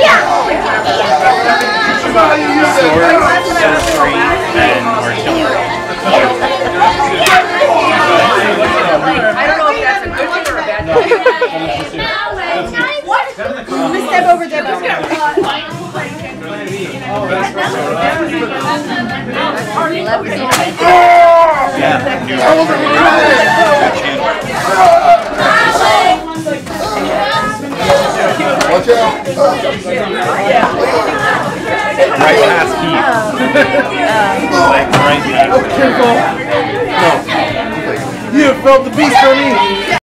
I don't know if that's a good thing or a bad thing. Step over there. Watch out. Right past Keith. Like right past. You have felt the beast on me.